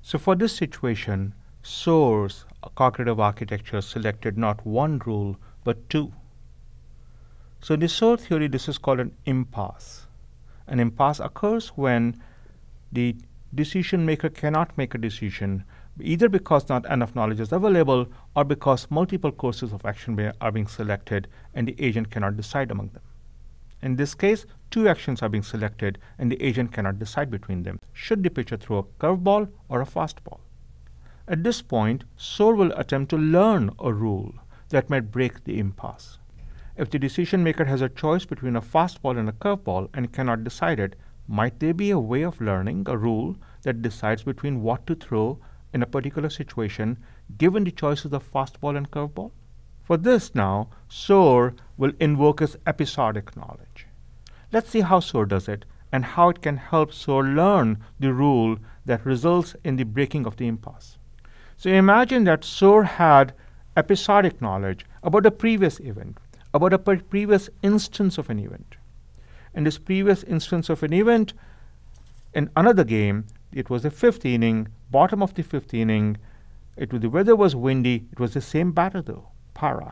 So for this situation, SOAR's cognitive architecture selected not one rule, but two. So in the SOAR theory, this is called an impasse. An impasse occurs when the decision maker cannot make a decision, either because not enough knowledge is available or because multiple courses of action are being selected and the agent cannot decide among them. In this case, two actions are being selected and the agent cannot decide between them. Should the pitcher throw a curveball or a fastball? At this point, SOAR will attempt to learn a rule that might break the impasse. If the decision maker has a choice between a fastball and a curveball and cannot decide it, might there be a way of learning a rule that decides between what to throw in a particular situation given the choices of fastball and curveball? For this now, SOAR will invoke its episodic knowledge. Let's see how SOAR does it and how it can help SOAR learn the rule that results in the breaking of the impasse. So imagine that SOAR had episodic knowledge about a previous event, about a previous instance of an event. In this previous instance of an event, in another game, it was the fifth inning, bottom of the fifth inning, the weather was windy, it was the same batter though, Para,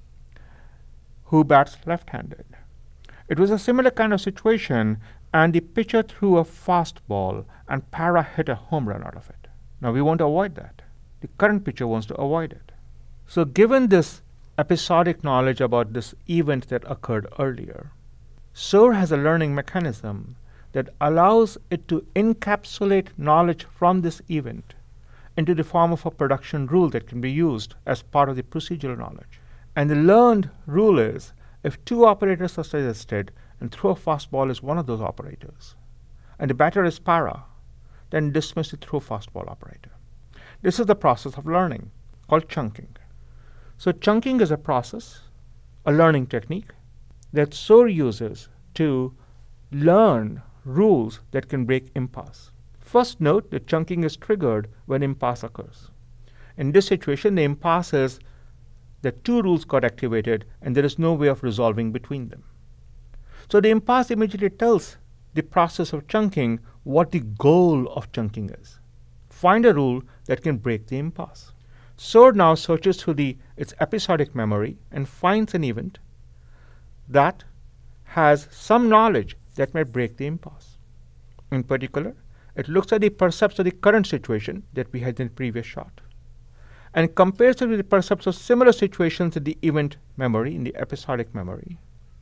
who bats left-handed. It was a similar kind of situation, and the pitcher threw a fastball, and Para hit a home run out of it. Now we want to avoid that. The current pitcher wants to avoid it. So given this episodic knowledge about this event that occurred earlier, SOAR has a learning mechanism that allows it to encapsulate knowledge from this event into the form of a production rule that can be used as part of the procedural knowledge. And the learned rule is, if two operators are suggested and throw a fastball is one of those operators, and the batter is Para, then dismiss the throw fastball operator. This is the process of learning, called chunking. So chunking is a process, a learning technique, that SOAR uses to learn rules that can break impasse. First note that chunking is triggered when impasse occurs. In this situation, the impasse is that two rules got activated and there is no way of resolving between them. So the impasse immediately tells the process of chunking what the goal of chunking is. Find a rule that can break the impasse. SOAR now searches through its episodic memory and finds an event that has some knowledge that might break the impasse. In particular, it looks at the percepts of the current situation that we had in the previous shot and compares it with the percepts of similar situations in the event memory, in the episodic memory,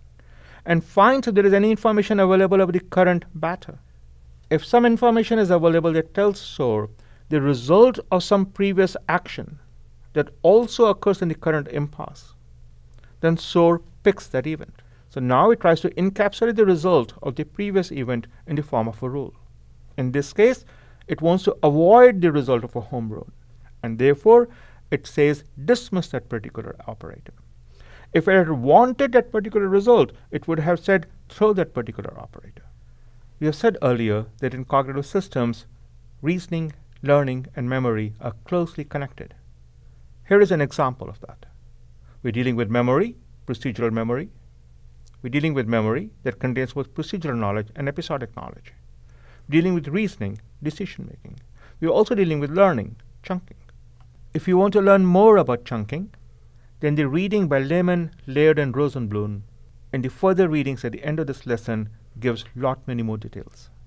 and finds if there is any information available about the current batter. If some information is available that tells SOAR the result of some previous action that also occurs in the current impasse, then SOAR picks that event. So now it tries to encapsulate the result of the previous event in the form of a rule. In this case, it wants to avoid the result of a home run, and therefore it says dismiss that particular operator. If it had wanted that particular result, it would have said throw that particular operator. We have said earlier that in cognitive systems, reasoning, learning, and memory are closely connected. Here is an example of that. We're dealing with memory, procedural memory. We're dealing with memory that contains both procedural knowledge and episodic knowledge. We're dealing with reasoning, decision making. We're also dealing with learning, chunking. If you want to learn more about chunking, then the reading by Lehman, Laird, and Rosenblum, and the further readings at the end of this lesson gives many more details.